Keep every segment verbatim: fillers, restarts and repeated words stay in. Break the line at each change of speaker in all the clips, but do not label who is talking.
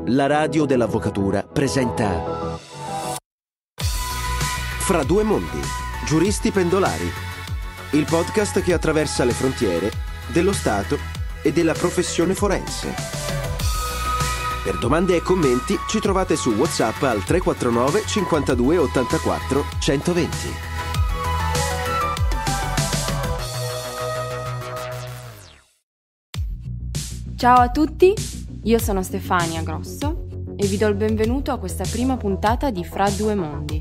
La radio dell'avvocatura presenta Fra due mondi, giuristi pendolari, il podcast che attraversa le frontiere dello Stato e della professione forense. Per domande e commenti ci trovate su WhatsApp al tre quattro nove cinquantadue ottantaquattro centoventi.
Ciao a tutti, io sono Stefania Grosso e vi do il benvenuto a questa prima puntata di Fra due mondi.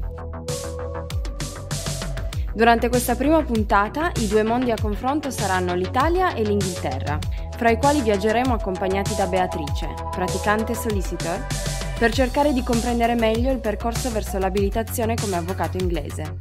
Durante questa prima puntata i due mondi a confronto saranno l'Italia e l'Inghilterra, fra i quali viaggeremo accompagnati da Beatrice, praticante solicitor, per cercare di comprendere meglio il percorso verso l'abilitazione come avvocato inglese.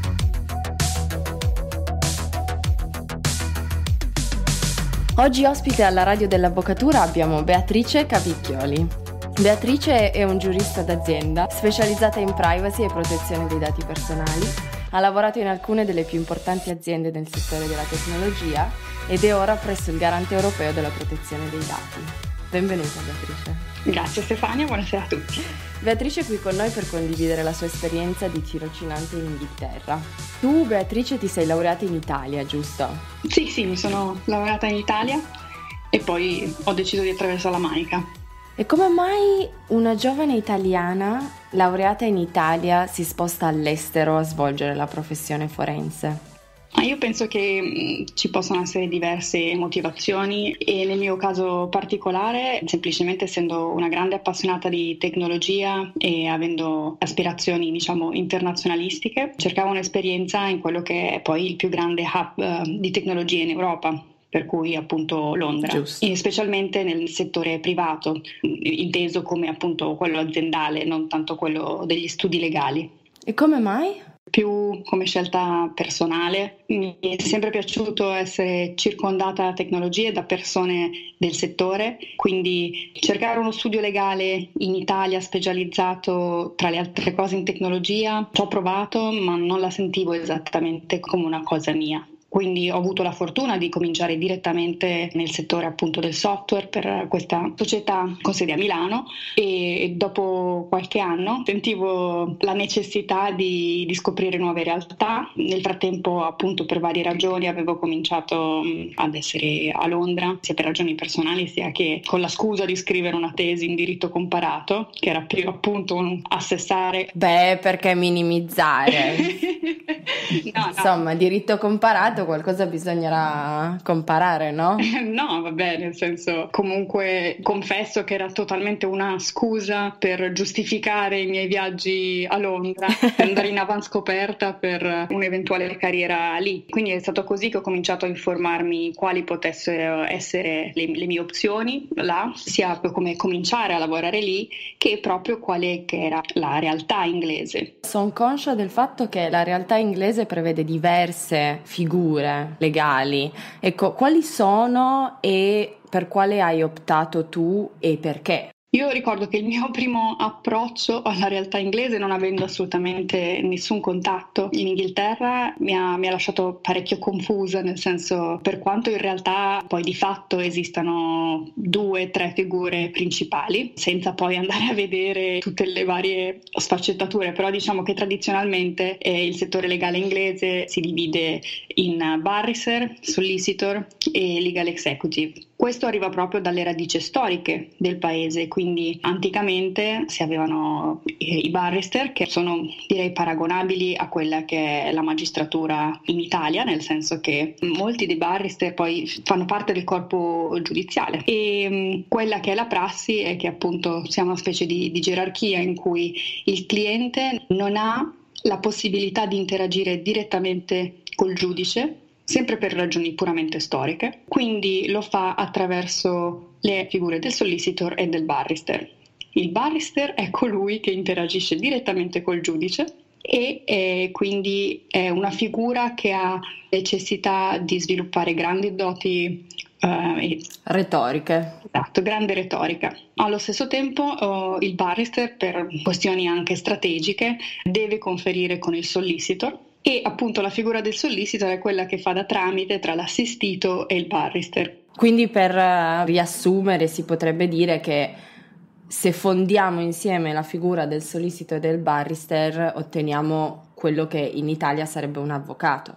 Oggi ospite alla radio dell'avvocatura abbiamo Beatrice Cavicchioli. Beatrice è un giurista d'azienda specializzata in privacy e protezione dei dati personali. Ha lavorato in alcune delle più importanti aziende nel settore della tecnologia ed è ora presso il Garante Europeo della Protezione dei Dati. Benvenuta Beatrice.
Grazie Stefania, buonasera a tutti.
Beatrice è qui con noi per condividere la sua esperienza di tirocinante in Inghilterra. Tu Beatrice ti sei laureata in Italia, giusto?
Sì, sì, mi sono laureata in Italia e poi ho deciso di attraversare la Manica.
E come mai una giovane italiana laureata in Italia si sposta all'estero a svolgere la professione forense?
Ah, io penso che mh, ci possano essere diverse motivazioni e nel mio caso particolare, semplicemente essendo una grande appassionata di tecnologia e avendo aspirazioni, diciamo, internazionalistiche, cercavo un'esperienza in quello che è poi il più grande hub uh, di tecnologia in Europa, per cui appunto Londra. Giusto. E specialmente nel settore privato, inteso come appunto quello aziendale, non tanto quello degli studi legali.
E come mai?
Più come scelta personale. Mi è sempre piaciuto essere circondata da tecnologie, da persone del settore, quindi cercare uno studio legale in Italia specializzato tra le altre cose in tecnologia, ci ho provato ma non la sentivo esattamente come una cosa mia. Quindi ho avuto la fortuna di cominciare direttamente nel settore appunto del software per questa società con sede a Milano e dopo qualche anno sentivo la necessità di, di scoprire nuove realtà. Nel frattempo appunto per varie ragioni avevo cominciato ad essere a Londra, sia per ragioni personali sia che con la scusa di scrivere una tesi in diritto comparato, che era più appunto un assessare.
Beh, perché minimizzare? no, Insomma, no. Diritto comparato qualcosa bisognerà comparare, no?
No, vabbè, nel senso, comunque confesso che era totalmente una scusa per giustificare i miei viaggi a Londra, per andare in avanscoperta per un'eventuale carriera lì. Quindi è stato così che ho cominciato a informarmi quali potessero essere le, le mie opzioni là, sia come cominciare a lavorare lì che proprio quale che era la realtà inglese.
Sono conscia del fatto che la realtà inglese prevede diverse figure legali. Ecco, quali sono e per quale hai optato tu e perché?
Io ricordo che il mio primo approccio alla realtà inglese, non avendo assolutamente nessun contatto in Inghilterra, mi ha, mi ha lasciato parecchio confusa, nel senso, per quanto in realtà poi di fatto esistano due, tre figure principali, senza poi andare a vedere tutte le varie sfaccettature, però diciamo che tradizionalmente eh, il settore legale inglese si divide in barrister, solicitor e legal executive. Questo arriva proprio dalle radici storiche del paese, quindi anticamente si avevano i barrister che sono direi paragonabili a quella che è la magistratura in Italia, nel senso che molti dei barrister poi fanno parte del corpo giudiziale e mh, quella che è la prassi è che appunto sia una specie di, di gerarchia in cui il cliente non ha la possibilità di interagire direttamente col giudice, sempre per ragioni puramente storiche, quindi lo fa attraverso le figure del solicitor e del barrister. Il barrister è colui che interagisce direttamente col giudice e eh, quindi è una figura che ha necessità di sviluppare grandi doti eh,
retoriche.
Esatto, grande retorica. Allo stesso tempo oh, il barrister, per questioni anche strategiche, deve conferire con il solicitor e appunto la figura del solicitor è quella che fa da tramite tra l'assistito e il barrister.
Quindi per uh, riassumere si potrebbe dire che se fondiamo insieme la figura del solicitor e del barrister otteniamo quello che in Italia sarebbe un avvocato.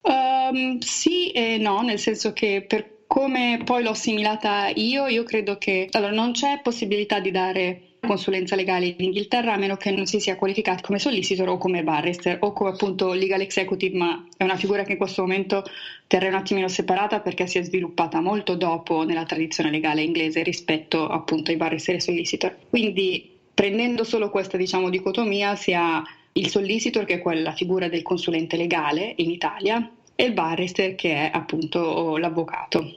Um, sì e no, nel senso che per come poi l'ho assimilata io, io credo che allora non c'è possibilità di dare consulenza legale in Inghilterra a meno che non si sia qualificati come solicitor o come barrister o come appunto legal executive, ma è una figura che in questo momento terrei un attimino separata perché si è sviluppata molto dopo nella tradizione legale inglese rispetto appunto ai barrister e solicitor. Quindi prendendo solo questa diciamo dicotomia si ha il solicitor che è quella figura del consulente legale in Italia e il barrister che è appunto l'avvocato.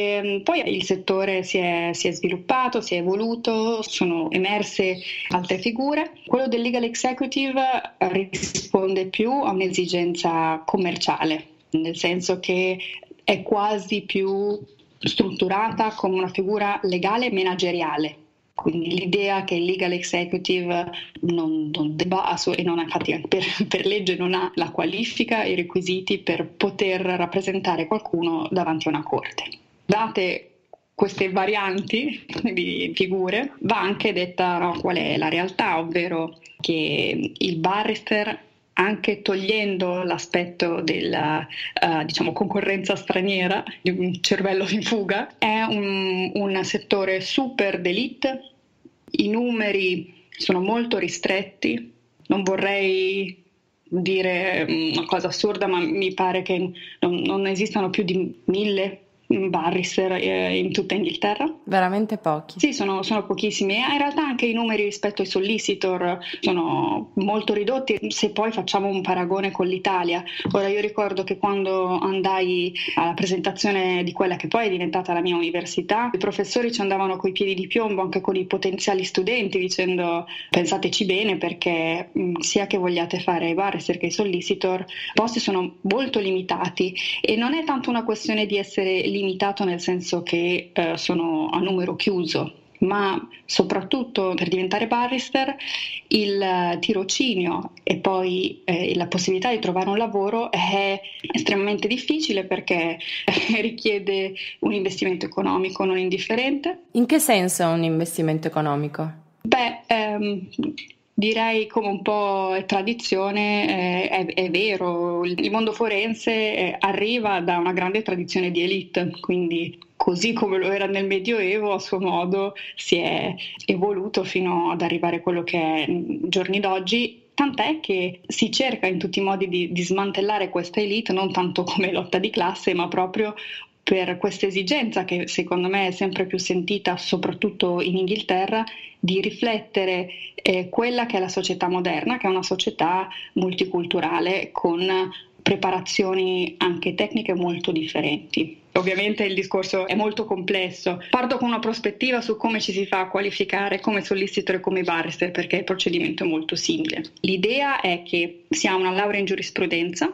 E poi il settore si è, si è sviluppato, si è evoluto, sono emerse altre figure. Quello del legal executive risponde più a un'esigenza commerciale, nel senso che è quasi più strutturata come una figura legale manageriale. Quindi l'idea che il legal executive non, non debba, e non, infatti per, per legge non ha la qualifica e i requisiti per poter rappresentare qualcuno davanti a una corte. Date queste varianti di figure, va anche detta no, qual è la realtà, ovvero che il barrister, anche togliendo l'aspetto della uh, diciamo concorrenza straniera, di un cervello in fuga, è un, un settore super d'élite, i numeri sono molto ristretti, non vorrei dire una cosa assurda, ma mi pare che non, non esistano più di mille barrister eh, in tutta Inghilterra.
Veramente pochi.
Sì, sono, sono pochissimi e in realtà anche i numeri rispetto ai solicitor sono molto ridotti se poi facciamo un paragone con l'Italia. Ora io ricordo che quando andai alla presentazione di quella che poi è diventata la mia università, i professori ci andavano coi piedi di piombo anche con i potenziali studenti dicendo pensateci bene perché mh, sia che vogliate fare i barrister che i solicitor, i posti sono molto limitati e non è tanto una questione di essere limitato nel senso che eh, sono a numero chiuso, ma soprattutto per diventare barrister il uh, tirocinio e poi eh, la possibilità di trovare un lavoro è estremamente difficile perché richiede un investimento economico non indifferente.
In che senso un investimento economico?
Beh, ehm, direi come un po' è tradizione, eh, è, è vero, il mondo forense eh, arriva da una grande tradizione di élite, quindi così come lo era nel Medioevo a suo modo si è evoluto fino ad arrivare a quello che è nei giorni d'oggi, tant'è che si cerca in tutti i modi di, di smantellare questa élite, non tanto come lotta di classe, ma proprio per questa esigenza che secondo me è sempre più sentita soprattutto in Inghilterra di riflettere eh, quella che è la società moderna, che è una società multiculturale con preparazioni anche tecniche molto differenti. Ovviamente il discorso è molto complesso. Parto con una prospettiva su come ci si fa a qualificare come solicitor e come barrister perché il procedimento è molto simile. L'idea è che si ha una laurea in giurisprudenza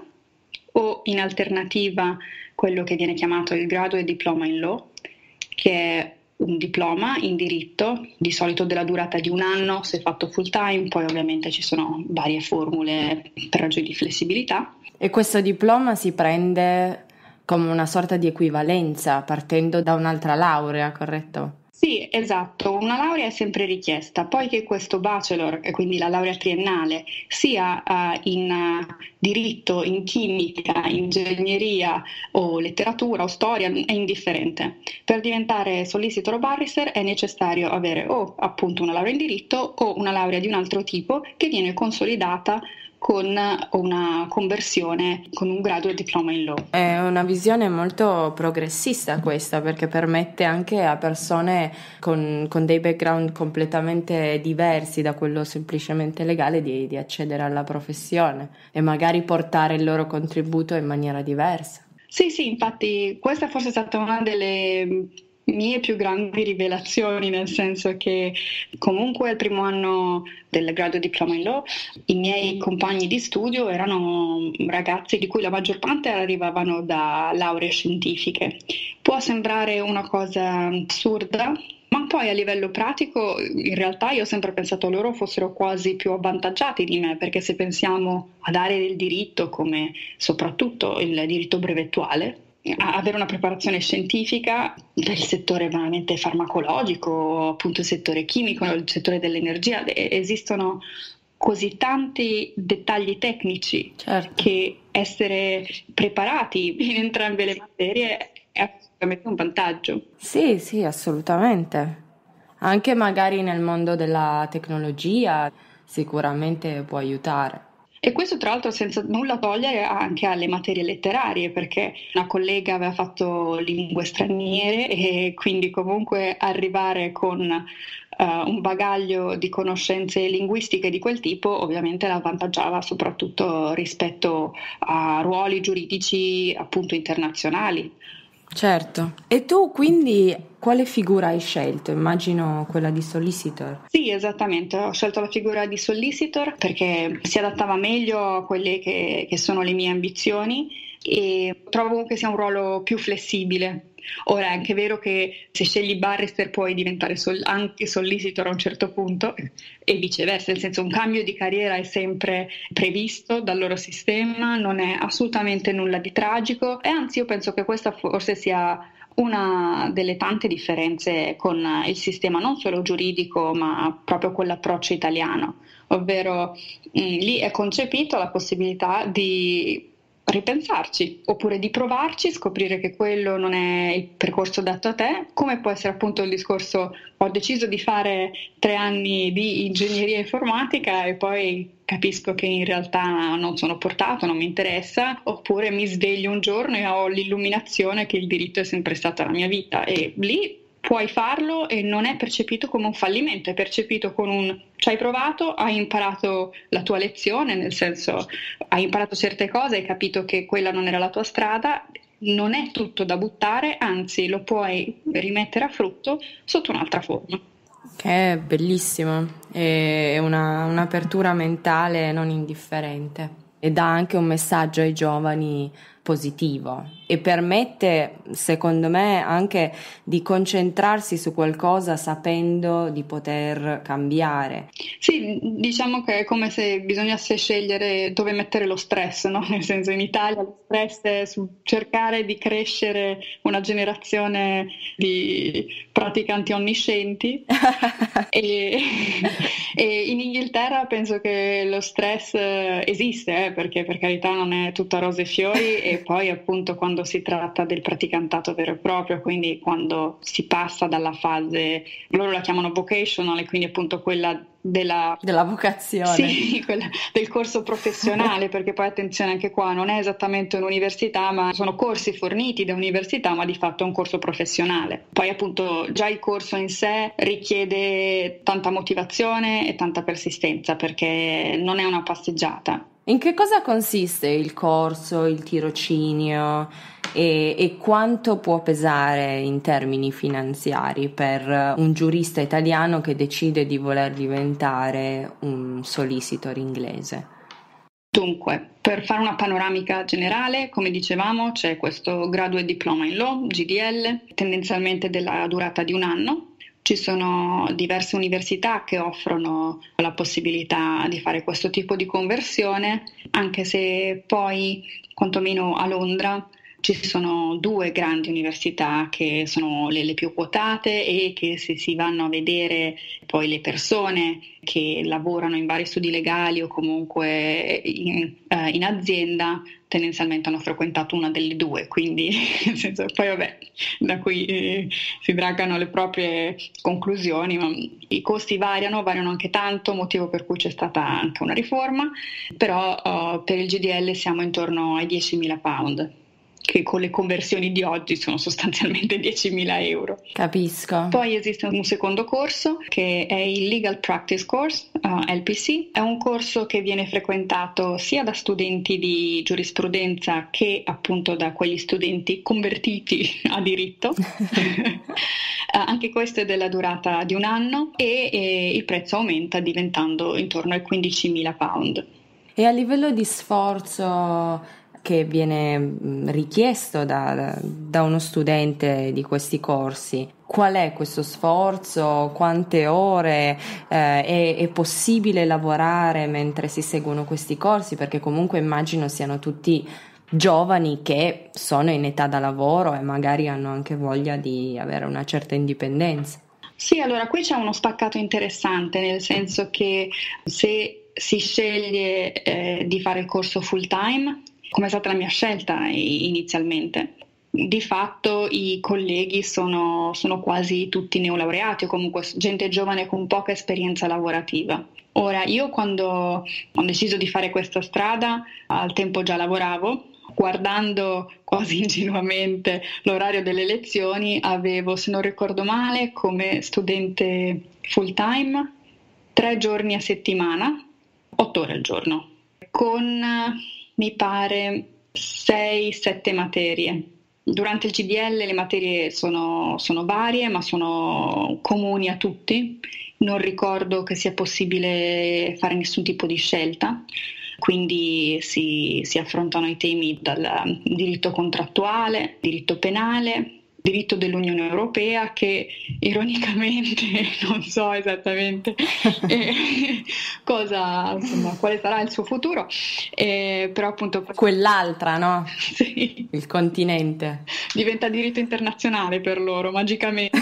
o in alternativa quello che viene chiamato il graduate diploma in law, che è un diploma in diritto, di solito della durata di un anno se fatto full time, poi ovviamente ci sono varie formule per ragioni di flessibilità.
E questo diploma si prende come una sorta di equivalenza partendo da un'altra laurea, corretto?
Sì, esatto, una laurea è sempre richiesta, poi che questo bachelor, e quindi la laurea triennale, sia uh, in uh, diritto, in chimica, ingegneria o letteratura o storia, è indifferente. Per diventare solicitor o barrister è necessario avere o appunto una laurea in diritto o una laurea di un altro tipo che viene consolidata con una conversione con un graduate diploma in law.
È una visione molto progressista questa, perché permette anche a persone con, con dei background completamente diversi da quello semplicemente legale di, di accedere alla professione e magari portare il loro contributo in maniera diversa.
Sì, sì, infatti questa forse è stata una delle mie più grandi rivelazioni, nel senso che comunque al primo anno del graduate diploma in law i miei compagni di studio erano ragazzi di cui la maggior parte arrivavano da lauree scientifiche. Può sembrare una cosa assurda, ma poi a livello pratico in realtà io ho sempre pensato loro fossero quasi più avvantaggiati di me, perché se pensiamo ad aree del diritto come soprattutto il diritto brevettuale, avere una preparazione scientifica per il settore veramente farmacologico, appunto il settore chimico, il settore dell'energia. Esistono così tanti dettagli tecnici, certo, che essere preparati in entrambe le materie è assolutamente un vantaggio.
Sì, sì, assolutamente. Anche magari nel mondo della tecnologia sicuramente può aiutare.
E questo tra l'altro senza nulla togliere anche alle materie letterarie, perché una collega aveva fatto lingue straniere e quindi comunque arrivare con uh, un bagaglio di conoscenze linguistiche di quel tipo ovviamente la avvantaggiava soprattutto rispetto a ruoli giuridici appunto internazionali.
Certo. E tu quindi quale figura hai scelto? Immagino quella di solicitor.
Sì, esattamente, ho scelto la figura di solicitor perché si adattava meglio a quelle che, che sono le mie ambizioni e trovo che sia un ruolo più flessibile. Ora è anche vero che se scegli barrister puoi diventare sol- anche solicitor a un certo punto e viceversa, nel senso un cambio di carriera è sempre previsto dal loro sistema, non è assolutamente nulla di tragico e anzi io penso che questa forse sia una delle tante differenze con il sistema non solo giuridico ma proprio con l'approccio italiano, ovvero mh, lì è concepito la possibilità di ripensarci oppure di provarci, scoprire che quello non è il percorso adatto a te, come può essere appunto il discorso ho deciso di fare tre anni di ingegneria informatica e poi capisco che in realtà non sono portato, non mi interessa, oppure mi sveglio un giorno e ho l'illuminazione che il diritto è sempre stata la mia vita e lì puoi farlo e non è percepito come un fallimento, è percepito con un ci hai provato, hai imparato la tua lezione, nel senso hai imparato certe cose, hai capito che quella non era la tua strada, non è tutto da buttare, anzi lo puoi rimettere a frutto sotto un'altra forma.
Che è bellissimo, è una, un'apertura mentale non indifferente e dà anche un messaggio ai giovani positivo e permette, secondo me, anche di concentrarsi su qualcosa sapendo di poter cambiare.
Sì, diciamo che è come se bisognasse scegliere dove mettere lo stress, no? Nel senso in Italia lo stress è su cercare di crescere una generazione di praticanti onniscienti e, e in Inghilterra penso che lo stress esiste, eh, perché per carità non è tutta rose e fiori e poi appunto quando si tratta del praticantato vero e proprio, quindi quando si passa dalla fase, loro la chiamano vocational e quindi appunto quella della,
della vocazione,
sì, quella del corso professionale, perché poi attenzione anche qua non è esattamente un'università ma sono corsi forniti da università ma di fatto è un corso professionale. Poi appunto già il corso in sé richiede tanta motivazione e tanta persistenza perché non è una passeggiata.
In che cosa consiste il corso, il tirocinio e, e quanto può pesare in termini finanziari per un giurista italiano che decide di voler diventare un solicitor inglese?
Dunque, per fare una panoramica generale, come dicevamo, c'è questo Graduate Diploma in Law, G D L, tendenzialmente della durata di un anno. Ci sono diverse università che offrono la possibilità di fare questo tipo di conversione, anche se poi, quantomeno a Londra, ci sono due grandi università che sono le, le più quotate e che se si vanno a vedere poi le persone che lavorano in vari studi legali o comunque in, eh, in azienda tendenzialmente hanno frequentato una delle due, quindi nel senso, poi vabbè, da qui eh, si traggono le proprie conclusioni, ma i costi variano, variano anche tanto, motivo per cui c'è stata anche una riforma, però uh, per il G D L siamo intorno ai diecimila pound, che con le conversioni di oggi sono sostanzialmente diecimila euro.
Capisco.
Poi esiste un secondo corso che è il Legal Practice Course, uh, L P C. È un corso che viene frequentato sia da studenti di giurisprudenza che appunto da quegli studenti convertiti a diritto. uh, anche questo è della durata di un anno e, e il prezzo aumenta diventando intorno ai quindicimila pound.
E a livello di sforzo che viene richiesto da, da uno studente di questi corsi, qual è questo sforzo? Quante ore eh, è, è possibile lavorare mentre si seguono questi corsi? Perché comunque immagino siano tutti giovani che sono in età da lavoro e magari hanno anche voglia di avere una certa indipendenza.
Sì, allora qui c'è uno spaccato interessante, nel senso che se si sceglie eh, di fare il corso full time, come è stata la mia scelta inizialmente, di fatto i colleghi sono, sono quasi tutti neolaureati o comunque gente giovane con poca esperienza lavorativa. Ora, io quando ho deciso di fare questa strada, al tempo già lavoravo, guardando quasi ingenuamente l'orario delle lezioni, avevo, se non ricordo male, come studente full time, tre giorni a settimana, otto ore al giorno, con, mi pare, sei sette materie. Durante il C D L le materie sono, sono varie, ma sono comuni a tutti. Non ricordo che sia possibile fare nessun tipo di scelta, quindi si, si affrontano i temi dal diritto contrattuale, diritto penale, diritto dell'Unione Europea, che ironicamente non so esattamente eh, cosa, insomma, quale sarà il suo futuro, eh, però appunto
quell'altra, no?
Sì.
Il continente
Diventa diritto internazionale per loro, magicamente.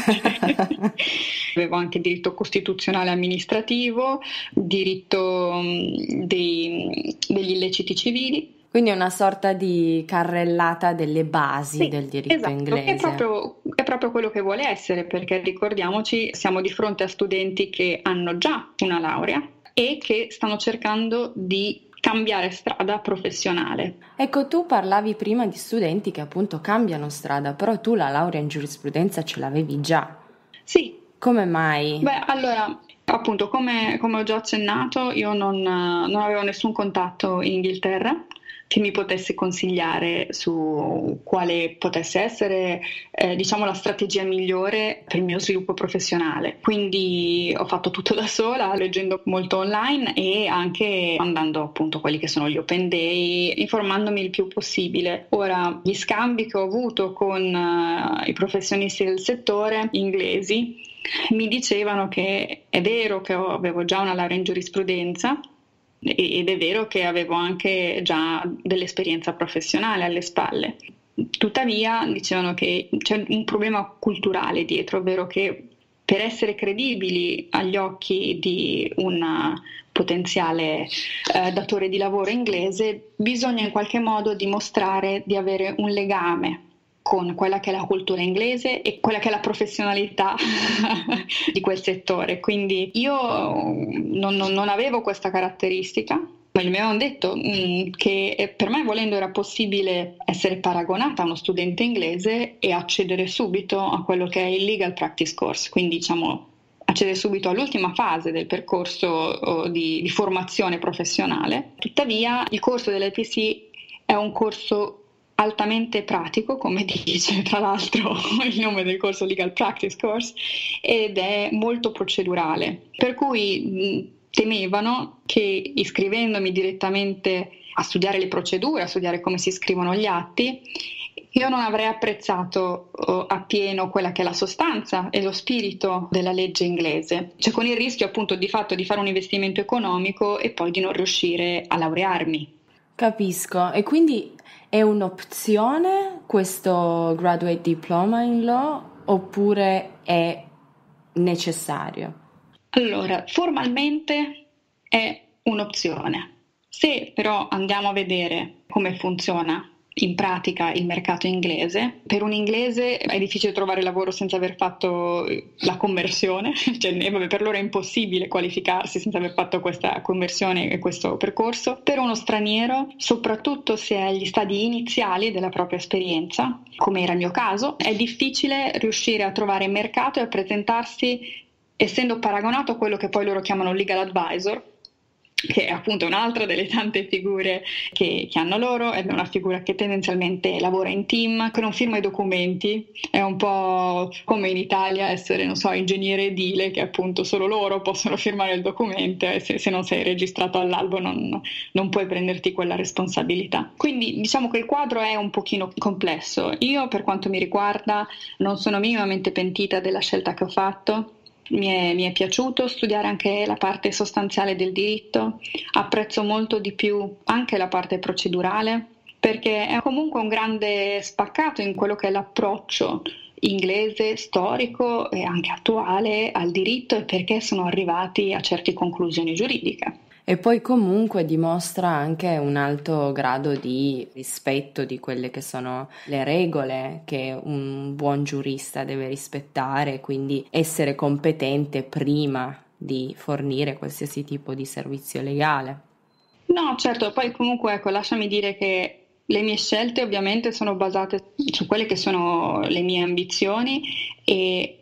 Avevo anche diritto costituzionale amministrativo, diritto mh, dei, degli illeciti civili.
Quindi è una sorta di carrellata delle basi sì, del diritto
esatto,
inglese.
È proprio, è proprio quello che vuole essere, perché ricordiamoci, siamo di fronte a studenti che hanno già una laurea e che stanno cercando di cambiare strada professionale.
Ecco, tu parlavi prima di studenti che appunto cambiano strada, però tu la laurea in giurisprudenza ce l'avevi già.
Sì.
Come mai?
Beh, allora, appunto, come, come ho già accennato, io non, non avevo nessun contatto in Inghilterra che mi potesse consigliare su quale potesse essere, eh, diciamo, la strategia migliore per il mio sviluppo professionale. Quindi ho fatto tutto da sola, leggendo molto online e anche andando appunto a quelli che sono gli open day, informandomi il più possibile. Ora, gli scambi che ho avuto con uh, i professionisti del settore inglesi mi dicevano che è vero che avevo già una laurea in giurisprudenza, ed è vero che avevo anche già dell'esperienza professionale alle spalle. Tuttavia dicevano che c'è un problema culturale dietro, ovvero che per essere credibili agli occhi di un potenziale eh, datore di lavoro inglese bisogna in qualche modo dimostrare di avere un legame con quella che è la cultura inglese e quella che è la professionalità di quel settore. Quindi io non, non, non avevo questa caratteristica, ma mi avevano detto mh, che per me, volendo, era possibile essere paragonata a uno studente inglese e accedere subito a quello che è il Legal Practice Course, quindi diciamo accedere subito all'ultima fase del percorso oh, di, di formazione professionale. Tuttavia il corso dell'L P C è un corso altamente pratico, come dice tra l'altro il nome del corso, Legal Practice Course, ed è molto procedurale, per cui mh, temevano che iscrivendomi direttamente a studiare le procedure, a studiare come si scrivono gli atti, io non avrei apprezzato uh, appieno quella che è la sostanza e lo spirito della legge inglese, cioè con il rischio appunto di fatto di fare un investimento economico e poi di non riuscire a laurearmi.
Capisco, e quindi è un'opzione questo graduate diploma in law oppure è necessario?
Allora, formalmente è un'opzione. Se però andiamo a vedere come funziona in pratica il mercato inglese, per un inglese è difficile trovare lavoro senza aver fatto la conversione, cioè, vabbè, per loro è impossibile qualificarsi senza aver fatto questa conversione e questo percorso. Per uno straniero, soprattutto se è agli stadi iniziali della propria esperienza, come era il mio caso, è difficile riuscire a trovare mercato e a presentarsi essendo paragonato a quello che poi loro chiamano legal advisor, che è appunto un'altra delle tante figure che, che hanno loro. È una figura che tendenzialmente lavora in team, che non firma i documenti, è un po' come in Italia essere, non so, ingegnere edile, che appunto solo loro possono firmare il documento e se, se non sei registrato all'albo non, non puoi prenderti quella responsabilità. Quindi diciamo che il quadro è un pochino complesso. Io, per quanto mi riguarda, non sono minimamente pentita della scelta che ho fatto. Mi è, mi è piaciuto studiare anche la parte sostanziale del diritto, apprezzo molto di più anche la parte procedurale, perché è comunque un grande spaccato in quello che è l'approccio inglese, storico e anche attuale al diritto e perché sono arrivati a certe conclusioni giuridiche.
E poi comunque dimostra anche un alto grado di rispetto di quelle che sono le regole che un buon giurista deve rispettare, quindi essere competente prima di fornire qualsiasi tipo di servizio legale.
No, certo, poi comunque ecco, lasciami dire che le mie scelte ovviamente sono basate su quelle che sono le mie ambizioni e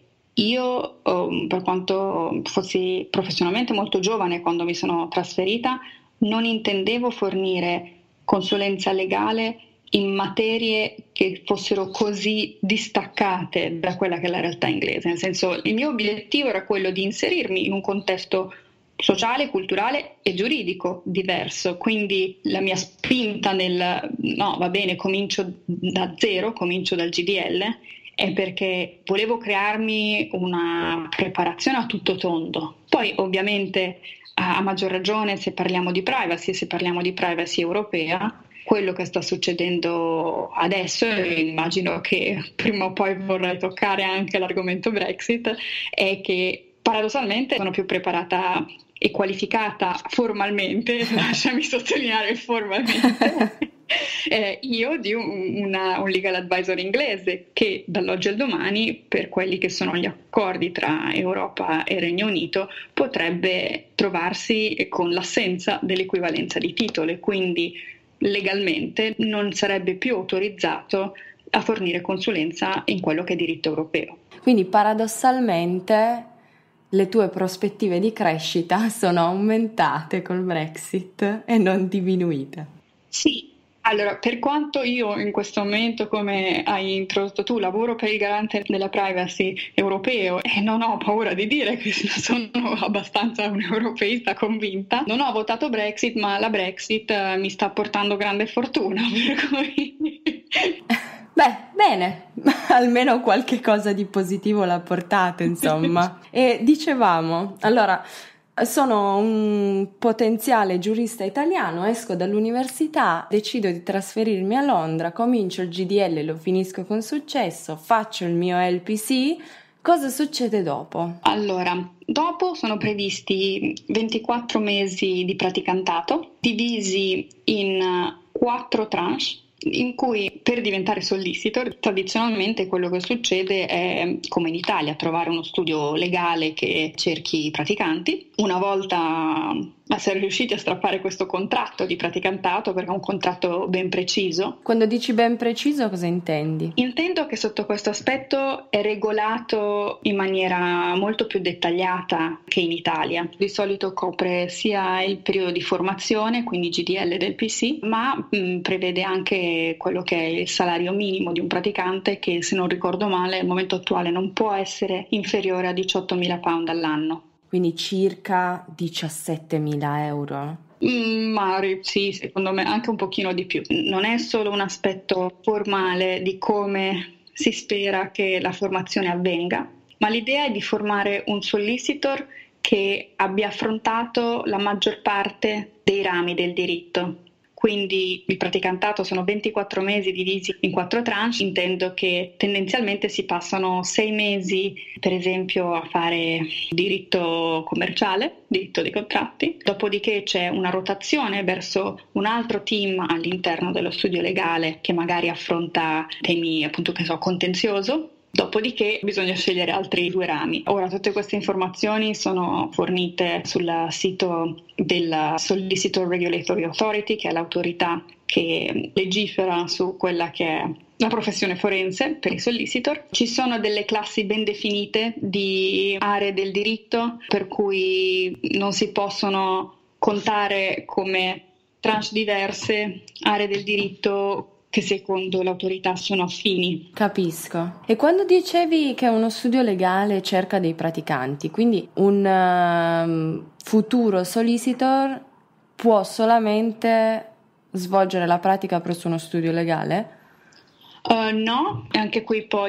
io, um, per quanto fossi professionalmente molto giovane quando mi sono trasferita, non intendevo fornire consulenza legale in materie che fossero così distaccate da quella che è la realtà inglese. Nel senso, il mio obiettivo era quello di inserirmi in un contesto sociale, culturale e giuridico diverso, quindi la mia spinta nel no, va bene, comincio da zero, comincio dal G D L, è perché volevo crearmi una preparazione a tutto tondo. Poi ovviamente a maggior ragione se parliamo di privacy, se parliamo di privacy europea, quello che sta succedendo adesso, e immagino che prima o poi vorrei toccare anche l'argomento Brexit, è che paradossalmente sono più preparata e qualificata formalmente, lasciami sottolineare formalmente, eh, io di un, una, un legal advisor inglese che dall'oggi al domani, per quelli che sono gli accordi tra Europa e Regno Unito, potrebbe trovarsi con l'assenza dell'equivalenza di titolo e quindi legalmente non sarebbe più autorizzato a fornire consulenza in quello che è diritto europeo.
Quindi paradossalmente le tue prospettive di crescita sono aumentate col Brexit e non diminuite.
Sì, allora per quanto io in questo momento, come hai introdotto tu, lavoro per il garante della privacy europeo e non ho paura di dire che sono abbastanza un'europeista convinta, non ho votato Brexit, ma la Brexit uh, mi sta portando grande fortuna, per cui...
Beh, bene, almeno qualche cosa di positivo l'ha portato, insomma. E dicevamo, allora, sono un potenziale giurista italiano, esco dall'università, decido di trasferirmi a Londra, comincio il G D L, lo finisco con successo, faccio il mio L P C. Cosa succede dopo?
Allora, dopo sono previsti ventiquattro mesi di praticantato, divisi in quattro tranche, in cui per diventare solicitor tradizionalmente quello che succede è, come in Italia, trovare uno studio legale che cerchi praticanti. Una volta essere riusciti a strappare questo contratto di praticantato, perché è un contratto ben preciso.
Quando dici ben preciso, cosa intendi?
Intendo che sotto questo aspetto è regolato in maniera molto più dettagliata che in Italia. Di solito copre sia il periodo di formazione, quindi G D L del P C, ma mh, prevede anche quello che è il salario minimo di un praticante che, se non ricordo male, al momento attuale non può essere inferiore a diciottomila pound all'anno.
Quindi circa diciassettemila euro?
Mm, ma sì, secondo me anche un pochino di più. Non è solo un aspetto formale di come si spera che la formazione avvenga, ma l'idea è di formare un solicitor che abbia affrontato la maggior parte dei rami del diritto. Quindi il praticantato sono ventiquattro mesi divisi in quattro tranche, intendo che tendenzialmente si passano sei mesi per esempio a fare diritto commerciale, diritto dei contratti, dopodiché c'è una rotazione verso un altro team all'interno dello studio legale che magari affronta temi appunto che so contenzioso. Dopodiché bisogna scegliere altri due rami. Ora, tutte queste informazioni sono fornite sul sito della Solicitor Regulatory Authority, che è l'autorità che legifera su quella che è la professione forense per i solicitor. Ci sono delle classi ben definite di aree del diritto, per cui non si possono contare come tranche diverse aree del diritto che secondo l'autorità sono affini.
Capisco. E quando dicevi che uno studio legale cerca dei praticanti, quindi un uh, futuro solicitor può solamente svolgere la pratica presso uno studio legale?
Uh, no, anche qui poi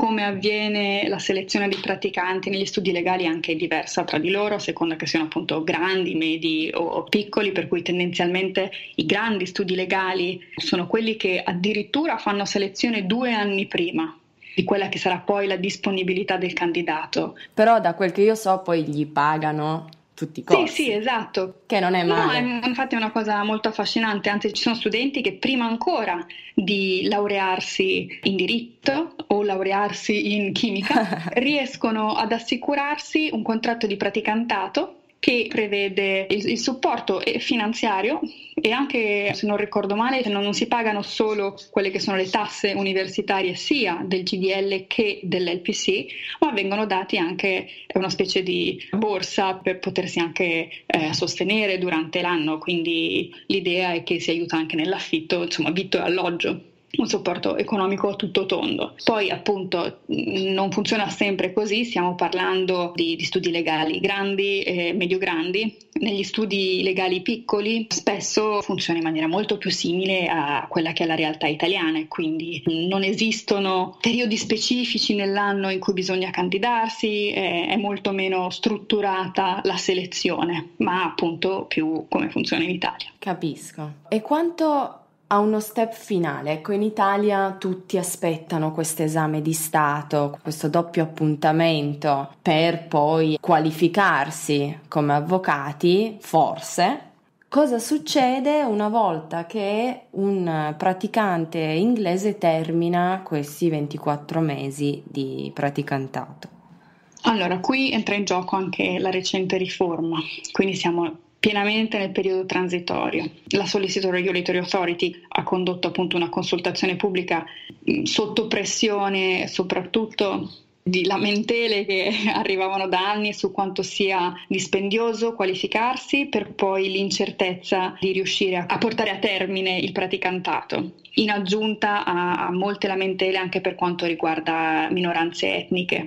come avviene la selezione dei praticanti negli studi legali è anche diversa tra di loro, a seconda che siano appunto grandi, medi o, o piccoli, per cui tendenzialmente i grandi studi legali sono quelli che addirittura fanno selezione due anni prima di quella che sarà poi la disponibilità del candidato.
Però da quel che io so poi gli pagano tutti i corsi.
Sì, sì, esatto.
Che non è male.
No, è, infatti è una cosa molto affascinante, anzi ci sono studenti che prima ancora di laurearsi in diritto o laurearsi in chimica riescono ad assicurarsi un contratto di praticantato che prevede il, il supporto finanziario e anche, se non ricordo male, non, non si pagano solo quelle che sono le tasse universitarie sia del G D L che dell'L P C, ma vengono dati anche una specie di borsa per potersi anche eh, sostenere durante l'anno, quindi l'idea è che si aiuta anche nell'affitto, insomma vitto e alloggio. Un supporto economico a tutto tondo. Poi appunto non funziona sempre così, stiamo parlando di, di studi legali grandi e medio-grandi. Negli studi legali piccoli spesso funziona in maniera molto più simile a quella che è la realtà italiana e quindi non esistono periodi specifici nell'anno in cui bisogna candidarsi, è, è molto meno strutturata la selezione, ma appunto più come funziona in Italia.
Capisco. E quanto a uno step finale, ecco, in Italia tutti aspettano questo esame di Stato, questo doppio appuntamento per poi qualificarsi come avvocati, forse. Cosa succede una volta che un praticante inglese termina questi ventiquattro mesi di praticantato?
Allora, qui entra in gioco anche la recente riforma, quindi siamo pienamente nel periodo transitorio. La Solicitor Regulatory Authority ha condotto appunto una consultazione pubblica mh, sotto pressione, soprattutto di lamentele che arrivavano da anni su quanto sia dispendioso qualificarsi, per poi l'incertezza di riuscire a, a portare a termine il praticantato, in aggiunta a, a molte lamentele anche per quanto riguarda minoranze etniche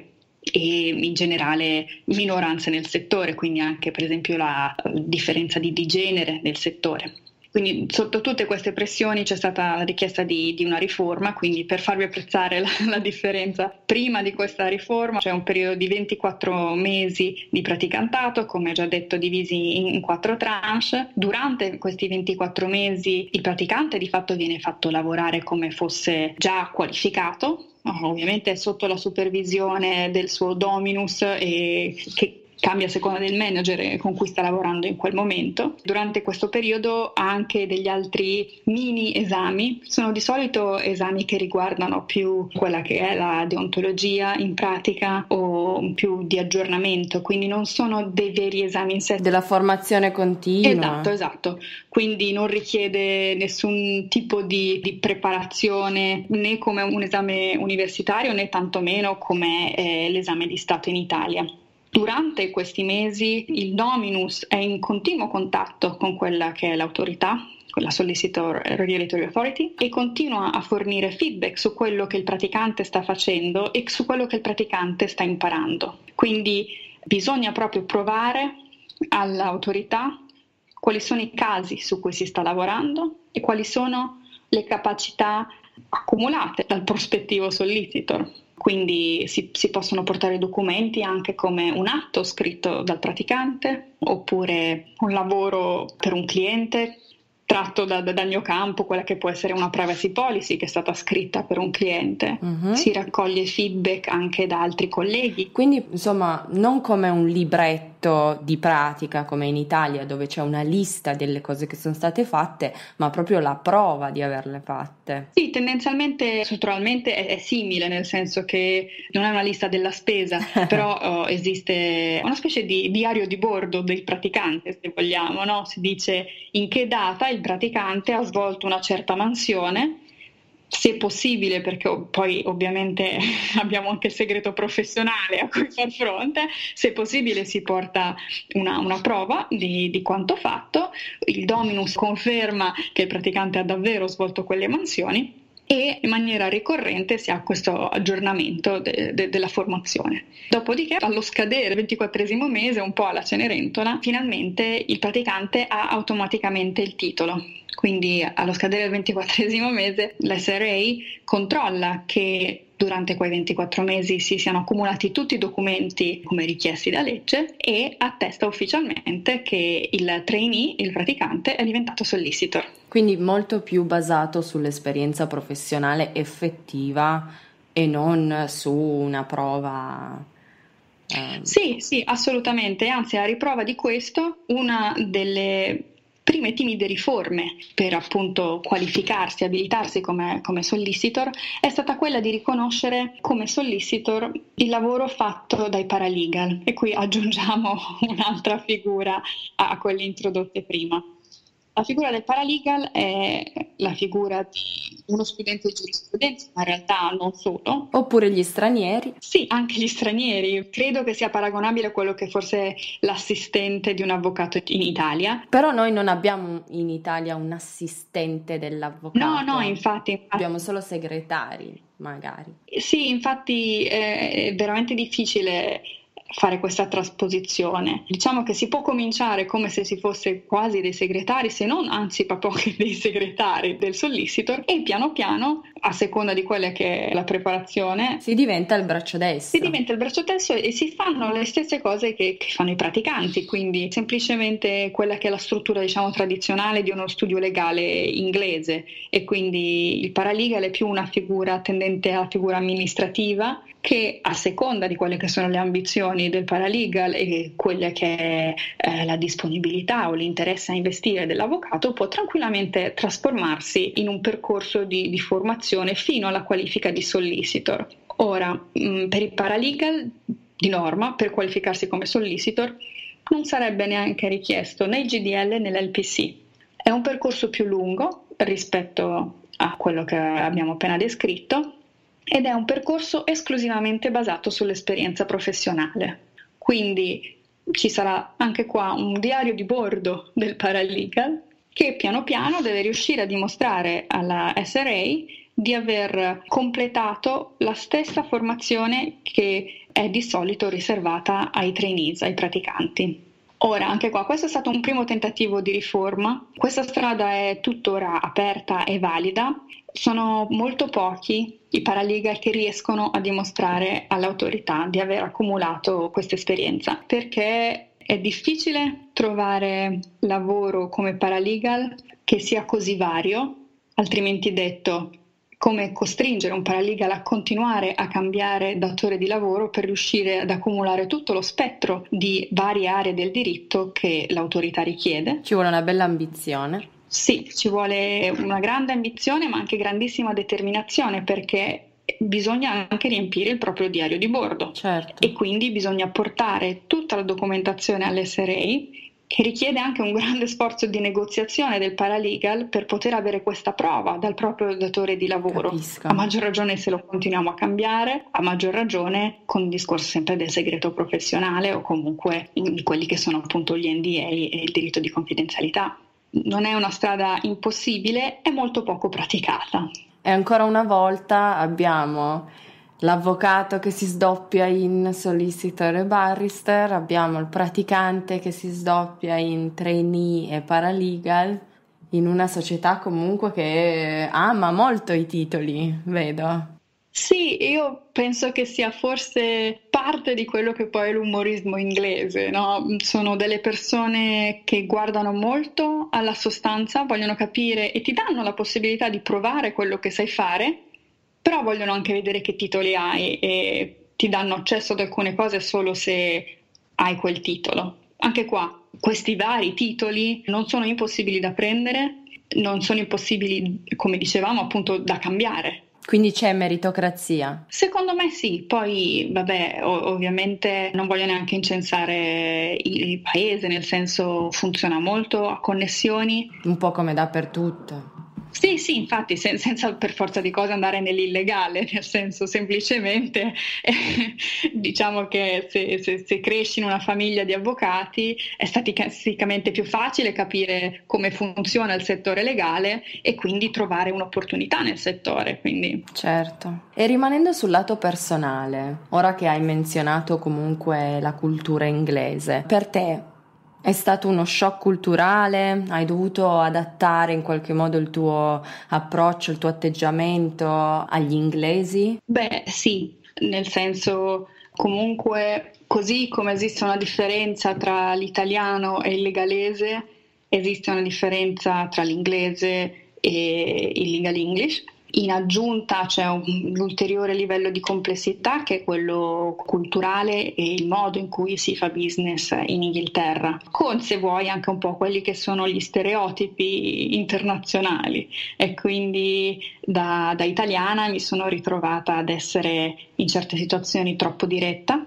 e in generale minoranze nel settore, quindi anche per esempio la differenza di, di genere nel settore. Quindi sotto tutte queste pressioni c'è stata la richiesta di, di una riforma, quindi per farvi apprezzare la, la differenza, prima di questa riforma c'è un periodo di ventiquattro mesi di praticantato, come già detto divisi in, in quattro tranche. Durante questi ventiquattro mesi il praticante di fatto viene fatto lavorare come fosse già qualificato, ovviamente sotto la supervisione del suo dominus e che cambia a seconda del manager con cui sta lavorando in quel momento. Durante questo periodo ha anche degli altri mini esami, sono di solito esami che riguardano più quella che è la deontologia in pratica o più di aggiornamento, quindi non sono dei veri esami in sé.
Della formazione continua.
Esatto, esatto. Quindi non richiede nessun tipo di, di preparazione né come un esame universitario né tantomeno come eh, l'esame di Stato in Italia. Durante questi mesi il dominus è in continuo contatto con quella che è l'autorità, con la Solicitor Regulatory Authority, e continua a fornire feedback su quello che il praticante sta facendo e su quello che il praticante sta imparando. Quindi bisogna proprio provare all'autorità quali sono i casi su cui si sta lavorando e quali sono le capacità accumulate dal prospettivo solicitor. Quindi si, si possono portare documenti anche come un atto scritto dal praticante oppure un lavoro per un cliente tratto da, da, dal mio campo, quella che può essere una privacy policy che è stata scritta per un cliente. Uh-huh. Si raccoglie feedback anche da altri colleghi.
Quindi insomma non come un libretto di pratica come in Italia dove c'è una lista delle cose che sono state fatte, ma proprio la prova di averle fatte.
Sì, tendenzialmente, strutturalmente è, è simile, nel senso che non è una lista della spesa, però oh, esiste una specie di diario di bordo del praticante, se vogliamo, no? Si dice in che data il praticante ha svolto una certa mansione, se possibile, perché poi ovviamente abbiamo anche il segreto professionale a cui far fronte, se possibile si porta una, una prova di, di quanto fatto, il dominus conferma che il praticante ha davvero svolto quelle mansioni e in maniera ricorrente si ha questo aggiornamento de, de, della formazione. Dopodiché, allo scadere del ventiquattresimo mese, un po' alla Cenerentola, finalmente il praticante ha automaticamente il titolo. quindi allo scadere del ventiquattresimo mese l'S R A controlla che durante quei ventiquattro mesi si siano accumulati tutti i documenti come richiesti da legge e attesta ufficialmente che il trainee, il praticante, è diventato solicitor.
Quindi molto più basato sull'esperienza professionale effettiva e non su una prova. Eh.
Sì, sì, assolutamente, anzi a riprova di questo una delle prime timide riforme per appunto qualificarsi, abilitarsi come, come solicitor è stata quella di riconoscere come solicitor il lavoro fatto dai paralegal, e qui aggiungiamo un'altra figura a quelle introdotte prima. La figura del paralegal è la figura di uno studente di giurisprudenza, ma in realtà non solo.
Oppure gli stranieri?
Sì, anche gli stranieri. Credo che sia paragonabile a quello che forse è l'assistente di un avvocato in Italia.
Però noi non abbiamo in Italia un assistente dell'avvocato.
No, no, infatti. infatti.
Abbiamo solo segretari, magari.
Sì, infatti è veramente difficile fare questa trasposizione. Diciamo che si può cominciare come se si fosse quasi dei segretari, se non anzi proprio dei segretari del solicitor, e piano piano, a seconda di quella che è la preparazione,
si diventa il braccio destro.
Si diventa il braccio destro e si fanno le stesse cose che, che fanno i praticanti, quindi semplicemente quella che è la struttura, diciamo, tradizionale di uno studio legale inglese, e quindi il paralegal è più una figura tendente alla figura amministrativa, che a seconda di quelle che sono le ambizioni del paralegal e quelle che è eh, la disponibilità o l'interesse a investire dell'avvocato, può tranquillamente trasformarsi in un percorso di, di formazione fino alla qualifica di solicitor. Ora, mh, per il paralegal, di norma, per qualificarsi come solicitor, non sarebbe neanche richiesto né il G D L né l'L P C. È un percorso più lungo rispetto a quello che abbiamo appena descritto, ed è un percorso esclusivamente basato sull'esperienza professionale. Quindi ci sarà anche qua un diario di bordo del paralegal che piano piano deve riuscire a dimostrare alla S R A di aver completato la stessa formazione che è di solito riservata ai trainees, ai praticanti. Ora, anche qua, questo è stato un primo tentativo di riforma. Questa strada è tuttora aperta e valida. Sono molto pochi i paralegal che riescono a dimostrare all'autorità di aver accumulato questa esperienza, perché è difficile trovare lavoro come paralegal che sia così vario, altrimenti detto, come costringere un paralegal a continuare a cambiare datore di lavoro per riuscire ad accumulare tutto lo spettro di varie aree del diritto che l'autorità richiede.
Ci vuole una bella ambizione.
Sì, ci vuole una grande ambizione, ma anche grandissima determinazione, perché bisogna anche riempire il proprio diario di bordo.
Certo.
E quindi bisogna portare tutta la documentazione all'S R A, che richiede anche un grande sforzo di negoziazione del paralegal per poter avere questa prova dal proprio datore di lavoro.
Capisco.
A maggior ragione se lo continuiamo a cambiare, a maggior ragione con il discorso sempre del segreto professionale o comunque di quelli che sono appunto gli N D A e il diritto di confidenzialità. Non è una strada impossibile, è molto poco praticata.
E ancora una volta abbiamo l'avvocato che si sdoppia in solicitor e barrister, abbiamo il praticante che si sdoppia in trainee e paralegal, in una società comunque che ama molto i titoli, vedo.
Sì, io penso che sia forse parte di quello che poi è l'umorismo inglese, no? Sono delle persone che guardano molto alla sostanza, vogliono capire e ti danno la possibilità di provare quello che sai fare, però vogliono anche vedere che titoli hai e ti danno accesso ad alcune cose solo se hai quel titolo. Anche qua, questi vari titoli non sono impossibili da prendere, non sono impossibili, come dicevamo, appunto da cambiare.
Quindi c'è meritocrazia?
Secondo me sì, poi vabbè, ov- ovviamente non voglio neanche incensare il, il paese, nel senso funziona molto a connessioni.
Un po' come dappertutto.
Sì, sì, infatti, sen- senza per forza di cose andare nell'illegale, nel senso semplicemente eh, diciamo che se, se, se cresci in una famiglia di avvocati è statisticamente più facile capire come funziona il settore legale e quindi trovare un'opportunità nel settore. Quindi.
Certo. E rimanendo sul lato personale, ora che hai menzionato comunque la cultura inglese, per te È stato uno shock culturale? Hai dovuto adattare in qualche modo il tuo approccio, il tuo atteggiamento agli inglesi?
Beh, sì, nel senso, comunque, così come esiste una differenza tra l'italiano e il legalese, esiste una differenza tra l'inglese e il legal English. In aggiunta c'è un, un ulteriore livello di complessità, che è quello culturale e il modo in cui si fa business in Inghilterra, con, se vuoi, anche un po' quelli che sono gli stereotipi internazionali. E quindi da, da italiana mi sono ritrovata ad essere in certe situazioni troppo diretta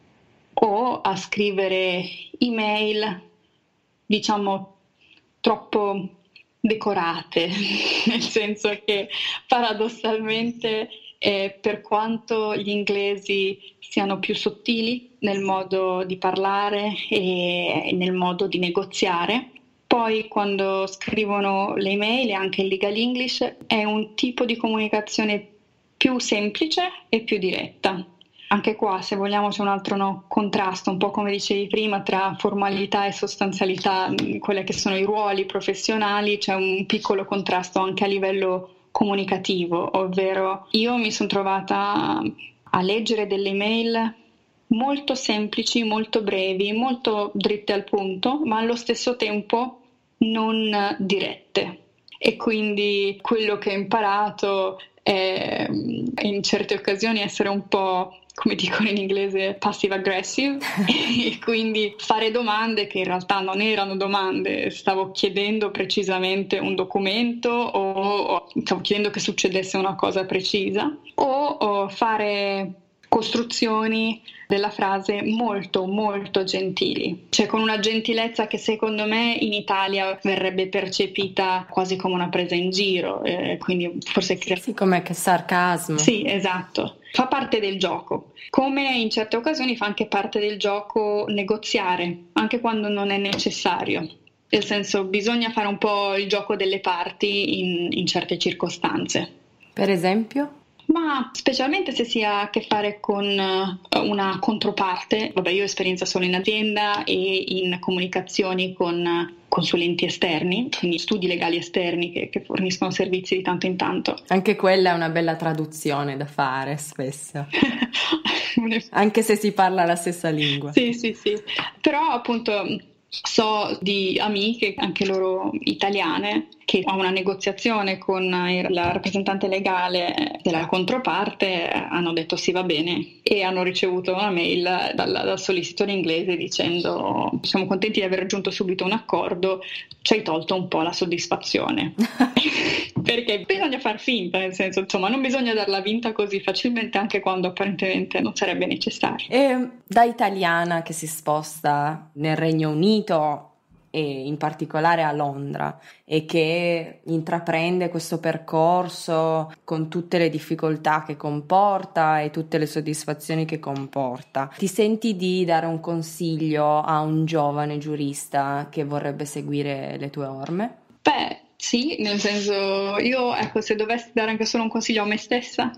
o a scrivere email, diciamo, troppo decorate, nel senso che paradossalmente eh, per quanto gli inglesi siano più sottili nel modo di parlare e nel modo di negoziare, poi quando scrivono le email e anche il legal English è un tipo di comunicazione più semplice e più diretta. Anche qua, se vogliamo, c'è un altro no, contrasto, un po' come dicevi prima, tra formalità e sostanzialità, quelli che sono i ruoli professionali, c'è un piccolo contrasto anche a livello comunicativo, ovvero io mi sono trovata a leggere delle email molto semplici, molto brevi, molto dritte al punto, ma allo stesso tempo non dirette. E quindi quello che ho imparato è in certe occasioni essere un po', come dicono in inglese, passive aggressive, e quindi fare domande che in realtà non erano domande. Stavo chiedendo precisamente un documento o, o stavo chiedendo che succedesse una cosa precisa, o, o fare costruzioni della frase molto molto gentili, cioè con una gentilezza che secondo me in Italia verrebbe percepita quasi come una presa in giro, eh, quindi forse crea...
Sì, com'è che sarcasmo.
Sì, esatto. Fa parte del gioco, come in certe occasioni fa anche parte del gioco negoziare, anche quando non è necessario. Nel senso, bisogna fare un po' il gioco delle parti in, in certe circostanze.
Per esempio?
Ma specialmente se si ha a che fare con una controparte. Vabbè, io ho esperienza solo in azienda e in comunicazioni con consulenti esterni, quindi studi legali esterni che, che forniscono servizi di tanto in tanto.
Anche quella è una bella traduzione da fare spesso, anche se si parla la stessa lingua.
Sì, sì, sì. Però appunto so di amiche, anche loro italiane, che a una negoziazione con la rappresentante legale della controparte hanno detto sì, va bene, e hanno ricevuto una mail dal, dal solicitor inglese dicendo: siamo contenti di aver raggiunto subito un accordo, ci hai tolto un po' la soddisfazione. Perché bisogna far finta, nel senso, insomma, non bisogna darla vinta così facilmente, anche quando apparentemente non sarebbe necessario.
E da italiana che si sposta nel Regno Unito e in particolare a Londra e che intraprende questo percorso con tutte le difficoltà che comporta e tutte le soddisfazioni che comporta, ti senti di dare un consiglio a un giovane giurista che vorrebbe seguire le tue orme?
Beh, sì, nel senso, io, ecco, se dovessi dare anche solo un consiglio a me stessa,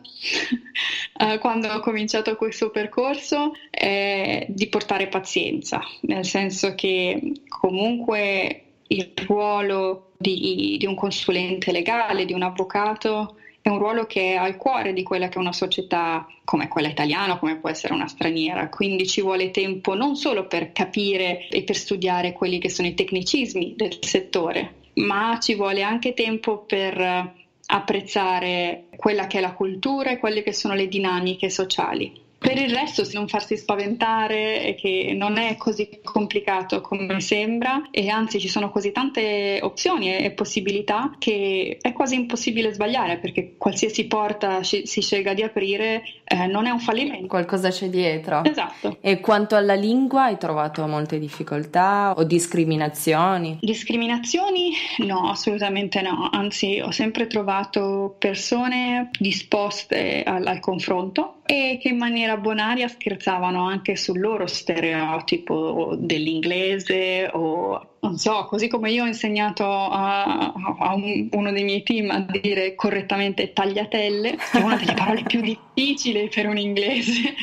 eh, quando ho cominciato questo percorso, è di portare pazienza, nel senso che comunque il ruolo di, di un consulente legale, di un avvocato, è un ruolo che è al cuore di quella che è una società come quella italiana, come può essere una straniera, quindi ci vuole tempo non solo per capire e per studiare quelli che sono i tecnicismi del settore, ma ci vuole anche tempo per apprezzare quella che è la cultura e quelle che sono le dinamiche sociali. Per il resto, non farsi spaventare, che non è così complicato come sembra, e anzi ci sono così tante opzioni e possibilità che è quasi impossibile sbagliare, perché qualsiasi porta si scelga di aprire eh, non è un fallimento.
Qualcosa c'è dietro.
Esatto.
E quanto alla lingua, hai trovato molte difficoltà o discriminazioni?
Discriminazioni? No, assolutamente no, anzi ho sempre trovato persone disposte al, al confronto e che in maniera bonaria scherzavano anche sul loro stereotipo dell'inglese o non so, così come io ho insegnato a, a un, uno dei miei team a dire correttamente tagliatelle, che è una delle parole più difficili per un inglese,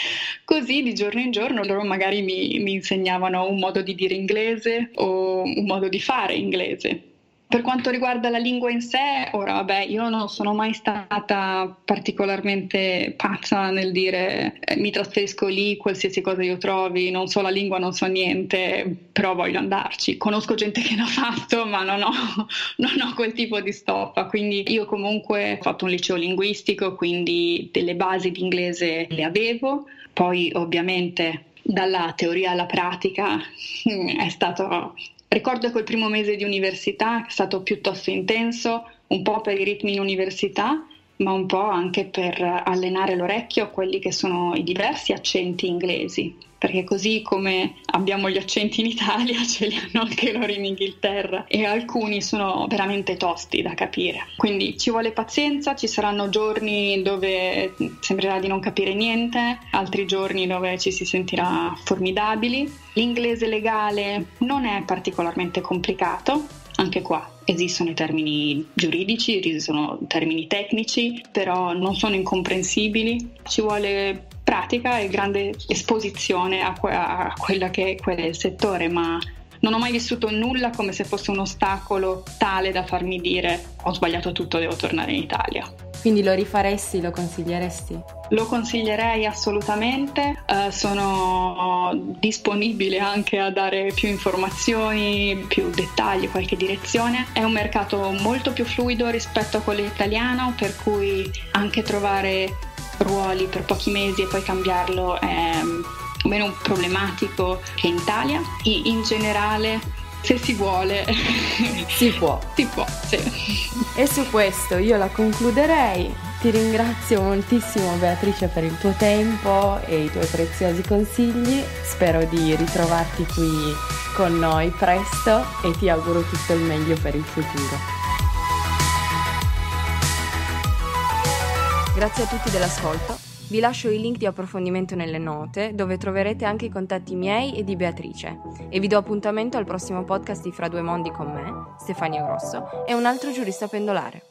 così di giorno in giorno loro magari mi, mi insegnavano un modo di dire inglese o un modo di fare inglese. Per quanto riguarda la lingua in sé, ora vabbè, io non sono mai stata particolarmente pazza nel dire eh, mi trasferisco lì, qualsiasi cosa io trovi, non so la lingua, non so niente, però voglio andarci. Conosco gente che l'ha fatto, ma non ho, non ho quel tipo di stoffa, quindi io comunque ho fatto un liceo linguistico, quindi delle basi di inglese le avevo, poi ovviamente dalla teoria alla pratica è stato... Ricordo quel primo mese di università che è stato piuttosto intenso, un po' per i ritmi in università, ma un po' anche per allenare l'orecchio a quelli che sono i diversi accenti inglesi, perché così come abbiamo gli accenti in Italia ce li hanno anche loro in Inghilterra e alcuni sono veramente tosti da capire. Quindi ci vuole pazienza, ci saranno giorni dove sembrerà di non capire niente, altri giorni dove ci si sentirà formidabili. L'inglese legale non è particolarmente complicato, anche qua esistono i termini giuridici, esistono termini tecnici, però non sono incomprensibili. Ci vuole pratica e grande esposizione a, que- a quella che è quel settore, ma non ho mai vissuto nulla come se fosse un ostacolo tale da farmi dire ho sbagliato tutto, devo tornare in Italia.
Quindi lo rifaresti, lo consiglieresti?
Lo consiglierei assolutamente, uh, sono disponibile anche a dare più informazioni, più dettagli, qualche direzione. È un mercato molto più fluido rispetto a quello italiano, per cui anche trovare ruoli per pochi mesi e poi cambiarlo è meno problematico che in Italia. I, in generale, se si vuole,
si può.
Si può, sì.
E su questo io la concluderei. Ti ringrazio moltissimo Beatrice per il tuo tempo e i tuoi preziosi consigli. Spero di ritrovarti qui con noi presto e ti auguro tutto il meglio per il futuro. Grazie a tutti dell'ascolto. Vi lascio i link di approfondimento nelle note, dove troverete anche i contatti miei e di Beatrice. E vi do appuntamento al prossimo podcast di Fra due mondi con me, Stefania Grosso, e un altro giurista pendolare.